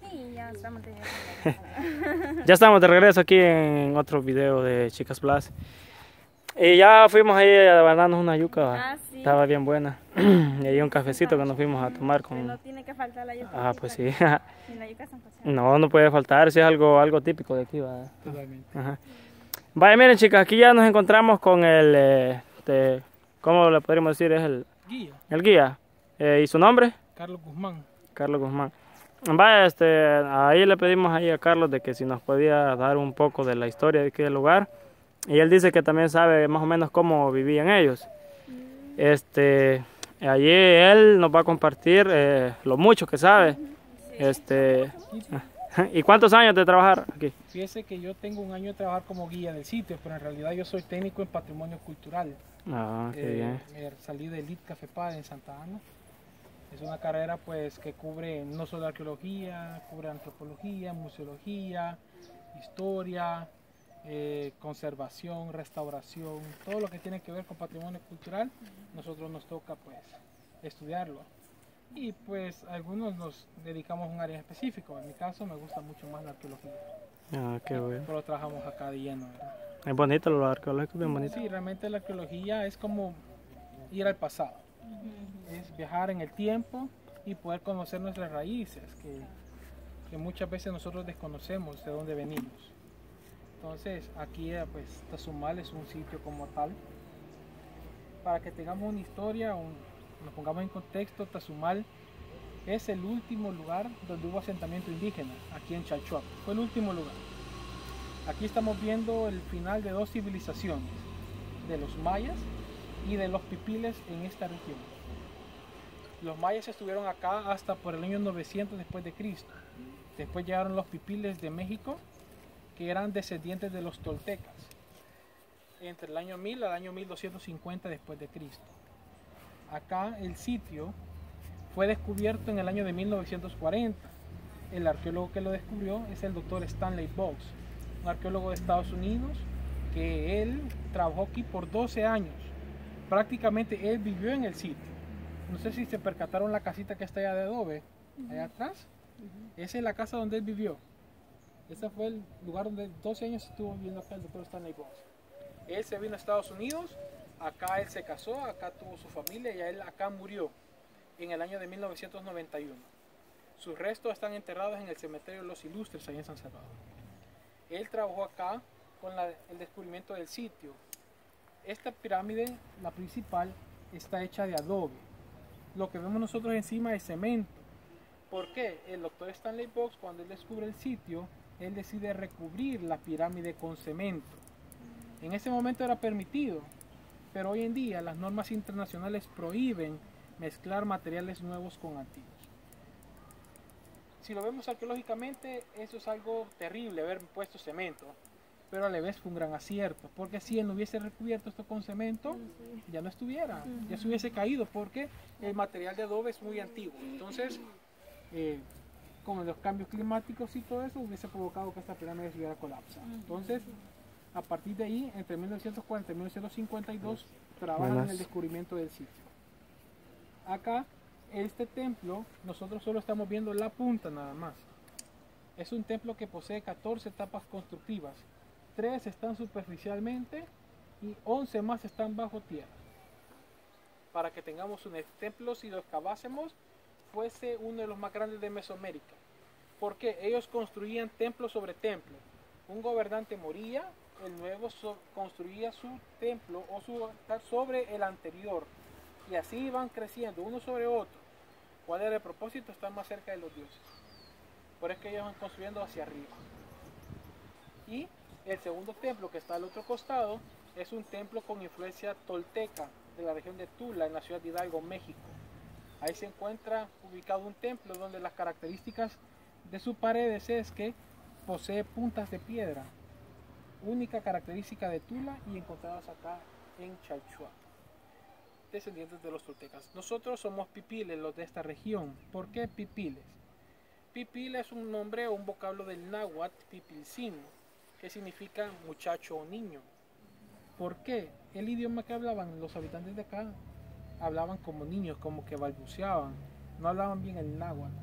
Sí, ya estamos de regreso. Ya estamos de regreso aquí en otro video de Chicas Plus. Y ya fuimos ahí a ganarnos una yuca, ¿va? Sí. Estaba bien buena. Y ahí un cafecito que nos fuimos a tomar Que no con... tiene que faltar la yuca. Ah, pues sí. Sin la yuca son pasadas. No, no puede faltar, si es algo típico de aquí, ¿va? Totalmente. Ajá. Vaya, miren chicas, aquí ya nos encontramos con el... ¿cómo le podríamos decir? Es Guía. el guía. ¿Y su nombre? Carlos Guzmán. Carlos Guzmán. Vaya, ahí le pedimos ahí a Carlos de que si nos podía dar un poco de la historia de aquel lugar. Y él dice que también sabe más o menos cómo vivían ellos. Allí él nos va a compartir lo mucho que sabe. ¿Y cuántos años de trabajar aquí? Fíjese que yo tengo un año de trabajar como guía del sitio, pero en realidad yo soy técnico en patrimonio cultural. Ah, qué bien. Salí de Elite Cafepad en Santa Ana. Es una carrera pues que cubre no solo arqueología, cubre antropología, museología, historia, conservación, restauración, todo lo que tiene que ver con patrimonio cultural. Nosotros nos toca pues estudiarlo. Y pues algunos nos dedicamos a un área específica. En mi caso me gusta mucho más la arqueología. Ah, qué bueno. Pero trabajamos acá de lleno, ¿verdad? Es bonito lo arqueológico, bien bonito. Sí, realmente la arqueología es como ir al pasado. Es viajar en el tiempo y poder conocer nuestras raíces, que muchas veces nosotros desconocemos de dónde venimos. Entonces aquí pues Tazumal es un sitio como tal. Para que tengamos una historia, nos pongamos en contexto, Tazumal es el último lugar donde hubo asentamiento indígena, aquí en Chalchuap. Fue el último lugar. Aquí estamos viendo el final de dos civilizaciones, de los mayas y de los pipiles en esta región. Los mayas estuvieron acá hasta por el año 900 después de Cristo. Después llegaron los pipiles de México, que eran descendientes de los toltecas, entre el año 1000 al año 1250 después de Cristo. Acá el sitio fue descubierto en el año de 1940. El arqueólogo que lo descubrió es el doctor Stanley Boggs, un arqueólogo de Estados Unidos, que él trabajó aquí por 12 años. Prácticamente él vivió en el sitio. No sé si se percataron la casita que está allá de adobe, allá atrás. Esa es la casa donde él vivió. Ese fue el lugar donde 12 años estuvo viviendo acá el doctor Stanley Boggs. Él se vino a Estados Unidos, acá él se casó, acá tuvo su familia y él acá murió en el año de 1991. Sus restos están enterrados en el cementerio de los Ilustres, ahí en San Salvador. Él trabajó acá con el descubrimiento del sitio. Esta pirámide, la principal, está hecha de adobe. Lo que vemos nosotros encima es cemento. ¿Por qué? El doctor Stanley Boggs, cuando él descubre el sitio, él decide recubrir la pirámide con cemento. En ese momento era permitido, pero hoy en día las normas internacionales prohíben mezclar materiales nuevos con antiguos. Si lo vemos arqueológicamente, eso es algo terrible, haber puesto cemento, pero a la vez fue un gran acierto, porque si él no hubiese recubierto esto con cemento, ya no estuviera, ya se hubiese caído, porque el material de adobe es muy antiguo. Entonces, con los cambios climáticos y todo eso, hubiese provocado que esta pirámide se hubiera colapsado. Entonces, a partir de ahí, entre 1940 y 1952, trabajan en el descubrimiento del sitio. Acá, este templo, nosotros solo estamos viendo la punta nada más. Es un templo que posee 14 etapas constructivas. 3 están superficialmente y 11 más están bajo tierra. Para que tengamos un templo, si lo excavásemos, fuese uno de los más grandes de Mesoamérica. Porque ellos construían templo sobre templo. Un gobernante moría, el nuevo construía su templo o su altar sobre el anterior. Y así iban creciendo uno sobre otro. ¿Cuál era el propósito? Estar más cerca de los dioses. Por eso es que ellos van construyendo hacia arriba. Y el segundo templo, que está al otro costado, es un templo con influencia tolteca de la región de Tula, en la ciudad de Hidalgo, México. Ahí se encuentra ubicado un templo donde las características de sus paredes es que posee puntas de piedra, única característica de Tula y encontradas acá en Chalchuap, descendientes de los toltecas. Nosotros somos pipiles, los de esta región. ¿Por qué pipiles? Pipil es un nombre o un vocablo del náhuatl pipilcino, que significa muchacho o niño. ¿Por qué? El idioma que hablaban los habitantes de acá hablaban como niños, como que balbuceaban, no hablaban bien el náhuatl.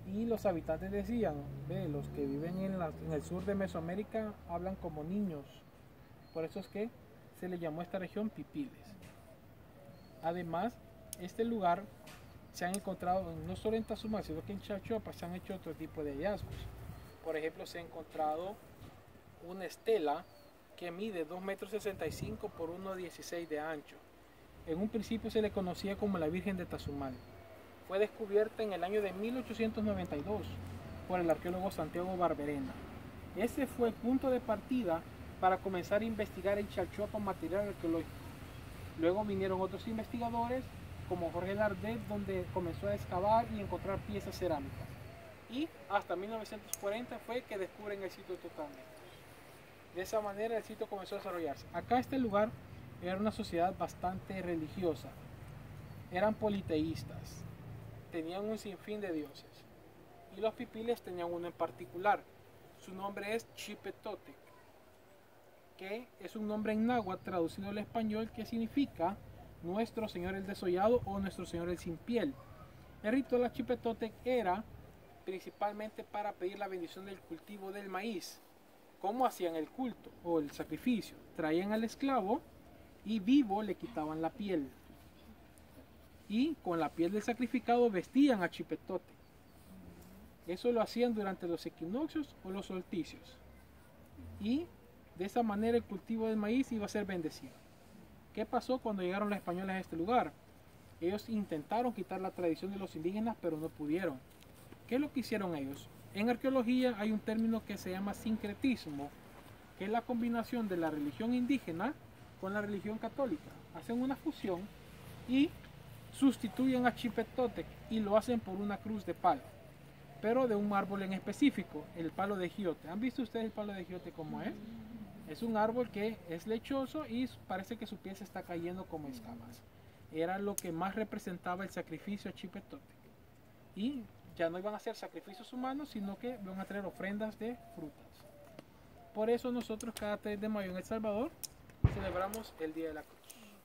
Y los habitantes decían, ve, los que viven en el sur de Mesoamérica hablan como niños. Por eso es que se le llamó a esta región Pipiles. Además, este lugar se han encontrado no solo en Tazumán, sino que en Chalchuapa se han hecho otro tipo de hallazgos. Por ejemplo, se ha encontrado una estela que mide 2,65 m por 1,16 m de ancho. En un principio se le conocía como la Virgen de Tazumán. Fue descubierta en el año de 1892 por el arqueólogo Santiago Barberena. Este fue el punto de partida para comenzar a investigar en Chalchuapa material arqueológico. Luego vinieron otros investigadores como Jorge Lardet, donde comenzó a excavar y encontrar piezas cerámicas. Y hasta 1940 fue que descubren el sitio totalmente. De esa manera el sitio comenzó a desarrollarse. Acá este lugar era una sociedad bastante religiosa. Eran politeístas. Tenían un sinfín de dioses. Y los pipiles tenían uno en particular. Su nombre es Chipetotec, que es un nombre en náhuatl traducido al español que significa Nuestro Señor el Desollado o Nuestro Señor el Sin Piel. El ritual Chipetotec era principalmente para pedir la bendición del cultivo del maíz. ¿Cómo hacían el culto o el sacrificio? Traían al esclavo y vivo le quitaban la piel. Y con la piel del sacrificado vestían a Chipetotec. Eso lo hacían durante los equinoccios o los solsticios. Y de esa manera el cultivo del maíz iba a ser bendecido. ¿Qué pasó cuando llegaron los españoles a este lugar? Ellos intentaron quitar la tradición de los indígenas, pero no pudieron. ¿Qué es lo que hicieron ellos? En arqueología hay un término que se llama sincretismo, que es la combinación de la religión indígena con la religión católica. Hacen una fusión y sustituyen a Chipetotec y lo hacen por una cruz de palo, pero de un árbol en específico, el palo de giote. ¿Han visto ustedes el palo de giote cómo es? Es un árbol que es lechoso y parece que su piel se está cayendo como escamas. Era lo que más representaba el sacrificio a Chipetotec. Y ya no iban a hacer sacrificios humanos, sino que iban a traer ofrendas de frutas. Por eso nosotros cada 3 de mayo en El Salvador celebramos el Día de la Cruz.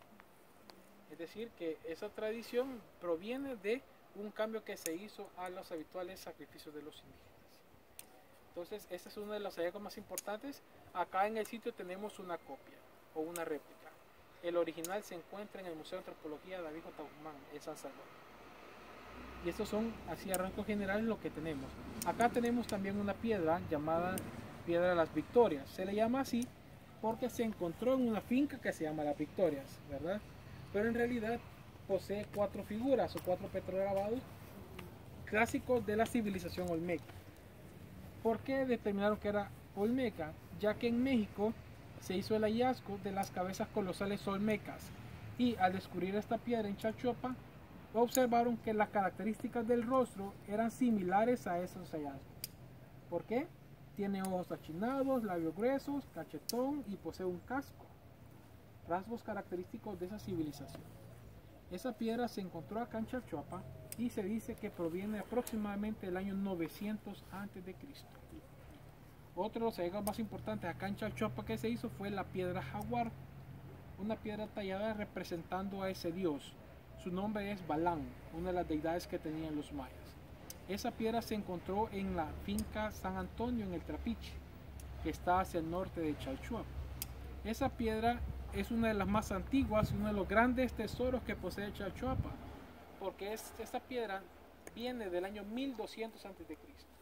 Es decir, que esa tradición proviene de un cambio que se hizo a los habituales sacrificios de los indígenas. Entonces, este es uno de los hallazgos más importantes. Acá en el sitio tenemos una copia o una réplica. El original se encuentra en el Museo de Antropología David J. Guzmán, en San Salvador. Y estos son, así a rasgos generales, lo que tenemos. Acá tenemos también una piedra llamada Piedra de las Victorias. Se le llama así porque se encontró en una finca que se llama Las Victorias, ¿verdad? Pero en realidad posee 4 figuras o 4 petrograbados clásicos de la civilización olmeca. ¿Por qué determinaron que era olmeca? Ya que en México se hizo el hallazgo de las cabezas colosales olmecas y al descubrir esta piedra en Chalchuapa observaron que las características del rostro eran similares a esos hallazgos. ¿Por qué? Tiene ojos achinados, labios gruesos, cachetón y posee un casco. Rasgos característicos de esa civilización. Esa piedra se encontró acá en Chalchuapa y se dice que proviene aproximadamente del año 900 a.C. Otro de los hallazgos más importantes acá en Chalchuapa que se hizo fue la piedra jaguar, una piedra tallada representando a ese dios. Su nombre es Balán, una de las deidades que tenían los mayas. Esa piedra se encontró en la finca San Antonio en el Trapiche, que está hacia el norte de Chalchuapa. Esa piedra es una de las más antiguas y uno de los grandes tesoros que posee Chalchuapa, porque esta piedra viene del año 1200 a.C.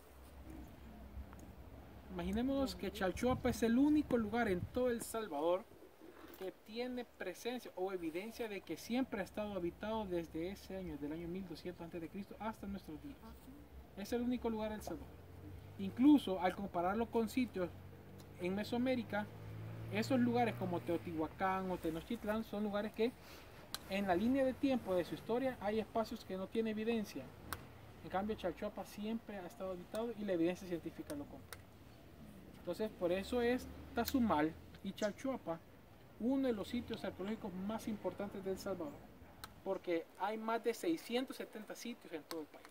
Imaginémonos que Chalchuapa es el único lugar en todo El Salvador que tiene presencia o evidencia de que siempre ha estado habitado desde ese año, del año 1200 a.C. hasta nuestros días. Es el único lugar en El Salvador. Incluso al compararlo con sitios en Mesoamérica, esos lugares como Teotihuacán o Tenochtitlán son lugares que en la línea de tiempo de su historia hay espacios que no tienen evidencia. En cambio Chalchuapa siempre ha estado habitado y la evidencia científica lo comprueba. Entonces por eso es Tazumal y Chalchuapa uno de los sitios arqueológicos más importantes de El Salvador, porque hay más de 670 sitios en todo el país,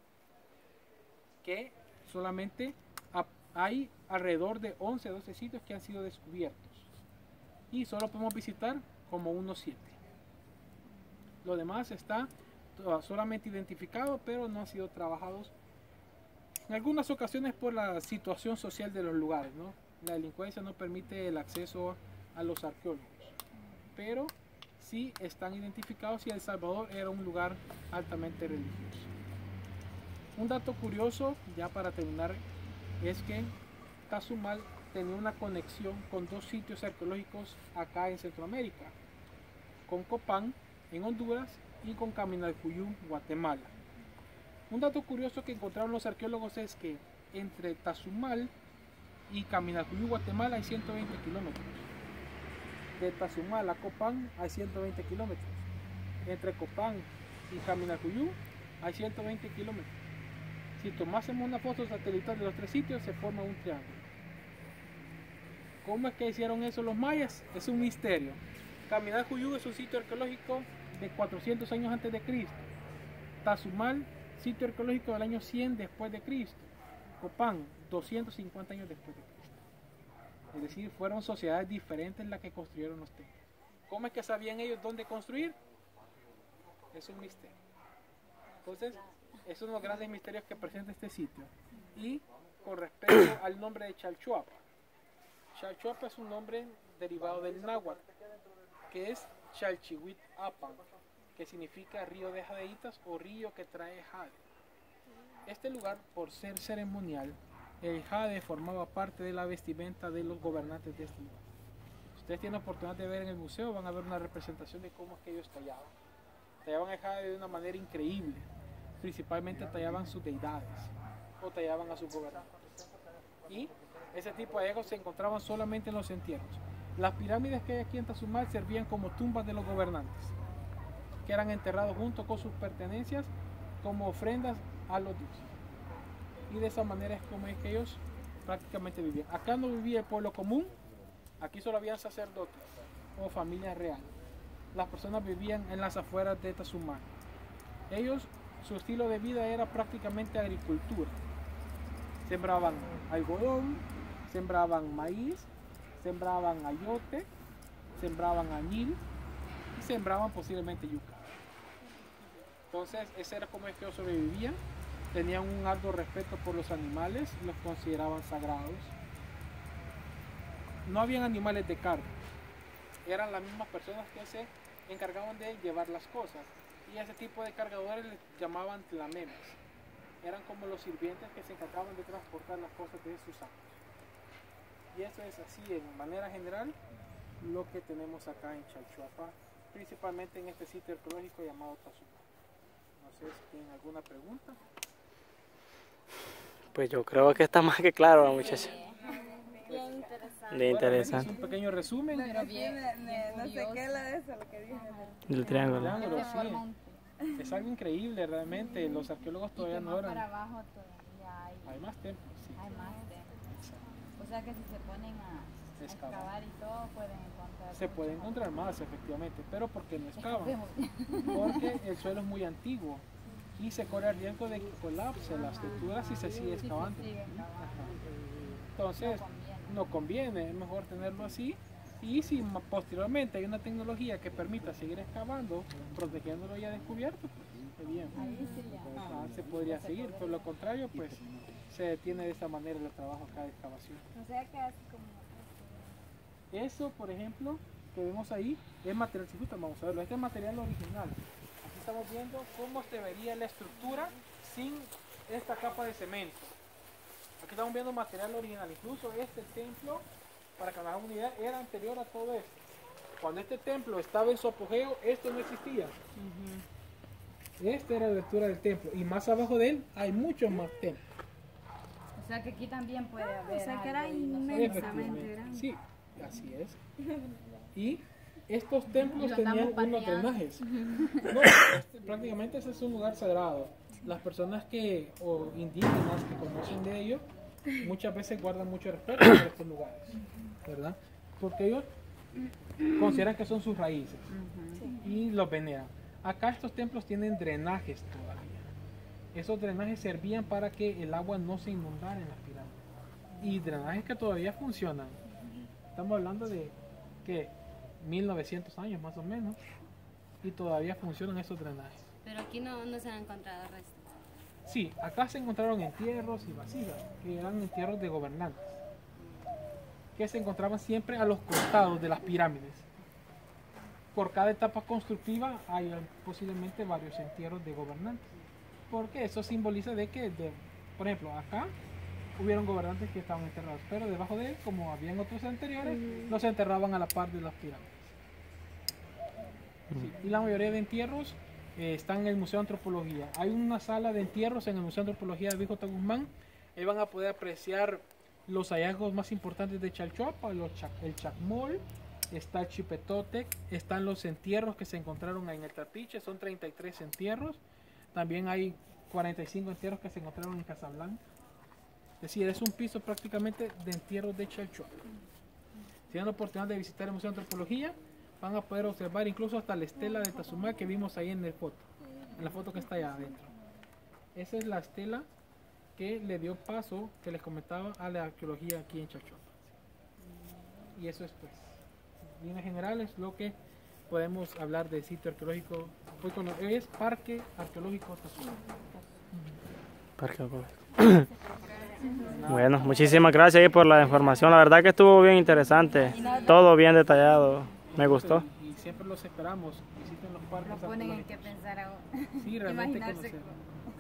que solamente hay alrededor de 11 a 12 sitios que han sido descubiertos y solo podemos visitar como unos 7. Lo demás está solamente identificado, pero no han sido trabajados En algunas ocasiones por la situación social de los lugares, ¿no? La delincuencia no permite el acceso a los arqueólogos, pero sí están identificados y El Salvador era un lugar altamente religioso. Un dato curioso, ya para terminar, es que Tazumal tenía una conexión con dos sitios arqueológicos acá en Centroamérica, con Copán en Honduras y con Caminalcuyú, Guatemala. Un dato curioso que encontraron los arqueólogos es que entre Tazumal y Caminalcuyú, Guatemala hay 120 kilómetros. De Tazumal a Copán hay 120 kilómetros. Entre Copán y Caminalcuyú hay 120 kilómetros. Si tomásemos una foto satelital de los tres sitios, se forma un triángulo. ¿Cómo es que hicieron eso los mayas? Es un misterio. Caminalcuyú es un sitio arqueológico de 400 años antes de Cristo. Tazumal, sitio arqueológico del año 100 después de Cristo. Copán, 250 años después de Cristo. Es decir, fueron sociedades diferentes las que construyeron los templos. ¿Cómo es que sabían ellos dónde construir? Es un misterio. Entonces, es uno de los grandes misterios que presenta este sitio. Y con respecto al nombre de Chalchuapa. Chalchuapa es un nombre derivado del náhuatl, que es Chalchihuit Apan, que significa río de jadeitas o río que trae jade. Este lugar, por ser ceremonial, el jade formaba parte de la vestimenta de los gobernantes de este lugar. Si ustedes tienen la oportunidad de ver en el museo, van a ver una representación de cómo es que ellos tallaban. Tallaban el jade de una manera increíble. Principalmente tallaban sus deidades o tallaban a sus gobernantes. Y ese tipo de hallazgos se encontraban solamente en los entierros. Las pirámides que hay aquí en Tazumal servían como tumbas de los gobernantes, que eran enterrados junto con sus pertenencias como ofrendas a los dioses. Y de esa manera es como es que ellos prácticamente vivían. Acá no vivía el pueblo común, aquí solo habían sacerdotes o familias reales. Las personas vivían en las afueras de Tazumal. Ellos, su estilo de vida era prácticamente agricultura. Sembraban algodón, sembraban maíz, sembraban ayote, sembraban añil y sembraban posiblemente yuca. Entonces, ese era como es que ellos sobrevivían. Tenían un alto respeto por los animales, los consideraban sagrados. No habían animales de carga, eran las mismas personas que se encargaban de llevar las cosas. Y a ese tipo de cargadores les llamaban tlamemes. Eran como los sirvientes que se encargaban de transportar las cosas de sus amos. Y eso es así, en manera general, lo que tenemos acá en Chalchuapa, principalmente en este sitio arqueológico llamado Tazumal. No sé si tienen alguna pregunta. Pues yo creo que está más que claro, muchachos. Bien interesante. De interesante. Bueno, un pequeño resumen. Pero bien, no sé qué es de eso, lo que dije. Del triángulo. Triángulo, sí. Es algo increíble realmente. Los arqueólogos todavía no para eran. abajo todavía Hay más templos, sí. hay más templos. O sea que si se ponen a Excavar. excavar y todo, pueden encontrar. Se puede encontrar más, efectivamente, pero porque no excavan. Porque el suelo es muy antiguo y se corre el riesgo de que colapse las estructuras si se sigue excavando. Ajá. Entonces, no conviene, es mejor tenerlo así. Y si posteriormente hay una tecnología que permita seguir excavando, protegiéndolo ya descubierto, pues bien. Ajá, se podría seguir, pero lo contrario, pues se detiene de esa manera el trabajo acá de excavación. O sea que así como... Eso, por ejemplo, que vemos ahí, es material, si gustan, vamos a verlo, este es material original. Aquí estamos viendo cómo se vería la estructura sin esta capa de cemento. Aquí estamos viendo material original, incluso este templo, para que nos hagan una idea, era anterior a todo esto. Cuando este templo estaba en su apogeo, esto no existía. Esta era la estructura del templo, y más abajo de él hay muchos más templos. O sea que aquí también puede haber. O sea que era algo y no sé. inmensamente grande. Sí, así es. Y estos templos Lo tenían estamos unos pateando. drenajes. No, prácticamente ese es un lugar sagrado. Las personas que, o indígenas que conocen de ello, muchas veces guardan mucho respeto por estos lugares, ¿verdad? Porque ellos consideran que son sus raíces y los veneran. Acá estos templos tienen drenajes todavía. Esos drenajes servían para que el agua no se inundara en las pirámides. Y drenajes que todavía funcionan. Estamos hablando de, ¿qué? 1900 años más o menos. Y todavía funcionan esos drenajes. Pero aquí no se han encontrado restos. Sí, acá se encontraron entierros y vasijas, que eran entierros de gobernantes, que se encontraban siempre a los costados de las pirámides. Por cada etapa constructiva hay posiblemente varios entierros de gobernantes, porque eso simboliza de que, por ejemplo, acá hubieron gobernantes que estaban enterrados, pero debajo de él, como habían otros anteriores, los enterraban a la par de las pirámides. Sí, y la mayoría de entierros están en el Museo de Antropología. Hay una sala de entierros en el Museo de Antropología de Víctor Guzmán. Ahí van a poder apreciar los hallazgos más importantes de Chalchuapa, el Chacmol, está el Chipetotec, están los entierros que se encontraron en el Trapiche, son 33 entierros. También hay 45 entierros que se encontraron en Casablanca. Es decir, es un piso prácticamente de entierros de Chalchuapa. Si tienen la oportunidad de visitar el Museo de Antropología, van a poder observar incluso hasta la estela de Tazumá que vimos ahí en la foto que está allá adentro. Esa es la estela que le dio paso, que les comentaba, a la arqueología aquí en Chalchuapa. Y eso es, pues, en líneas generales, lo que podemos hablar del sitio arqueológico. Es Parque Arqueológico Tazumá. Parque arqueológico. Bueno, muchísimas gracias ahí por la información. La verdad que estuvo bien interesante. Todo bien detallado. Me gustó. Y siempre los esperamos. Visiten los parques Nos ponen en arqueológicos. qué pensar aún. Sí, realmente Imaginarse. conocer.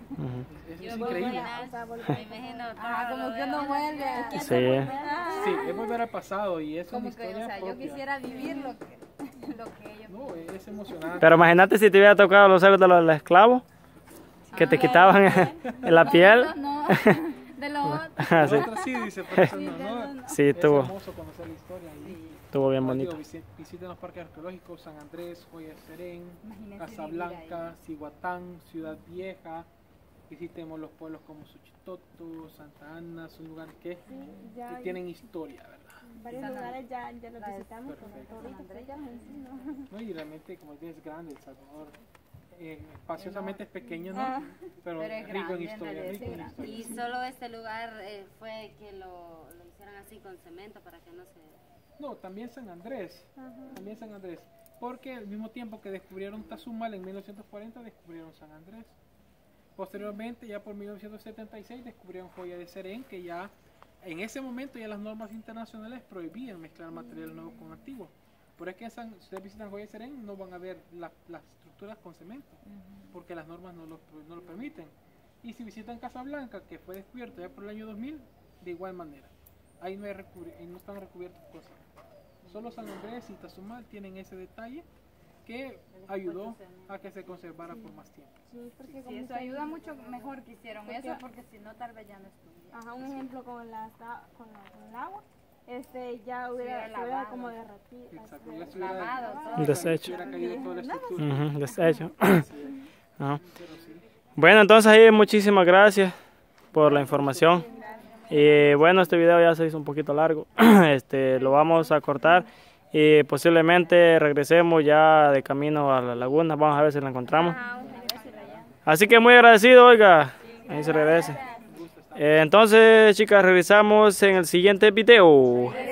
Es Yo increíble. me imagino Como que uno vuelve a... Sí. Sí, es volver al pasado y es una como que, o historia sea, yo propia. quisiera vivir lo que ellos. No, es emocionante. Pero imagínate si te hubiera tocado los celos de los esclavos, que te quitaban en la piel. No, de los otros. Sí, Nosotros sí, dice, por eso no. sí, Es estuvo, hermoso conocer la historia. estuvo bien Como bonito. digo, visiten los parques arqueológicos, San Andrés, Joya de Serén, Imagínense Casablanca, vivir ahí. Cihuatán, Ciudad Vieja. Visitemos los pueblos como Suchitoto, Santa Ana, son lugares que Ya tienen historia, ¿verdad? varios lugares ya los visitamos, Perfecto. pero ahorita pues ya no. ¿No? Y realmente, como es grande El Salvador, espaciosamente es pequeño, ¿no? Pero Pero es rico en grande, historia, en realidad, rico sí, en grande. historia. Y solo este lugar fue que lo hicieron así con cemento para que no se... No, también San Andrés, también San Andrés, porque al mismo tiempo que descubrieron Tazumal en 1940, descubrieron San Andrés. Posteriormente, ya por 1976, descubrieron Joya de Serén, que ya en ese momento ya las normas internacionales prohibían mezclar material nuevo con antiguo. Por eso que si ustedes visitan Joya de Serén no van a ver las estructuras con cemento, porque las normas no lo permiten. Y si visitan Casablanca, que fue descubierto ya por el año 2000, de igual manera. Ahí no están recubiertos con cemento. Solo San Andrés y Tazumal tienen ese detalle que ayudó a que se conservara por más tiempo. Sí, porque Sí, como eso ayuda mucho mejor que hicieron Porque- eso, porque si no tal vez ya no estuviera. Ajá, un ejemplo con el agua, ya hubiera, hubiera se hubiera lavado. como derretido. Exacto, ya se Lavado, hubiera, todo. Desecho. hubiera caído toda la estructura. Ujú, deshecho. Sí, Ajá. pero sí. Bueno, entonces ahí muchísimas gracias por la información. Y bueno, este video ya se hizo un poquito largo. Lo vamos a cortar y posiblemente regresemos ya de camino a la laguna. Vamos a ver si la encontramos. Así que muy agradecido, oiga. Ahí se regrese. Entonces, chicas, regresamos en el siguiente video.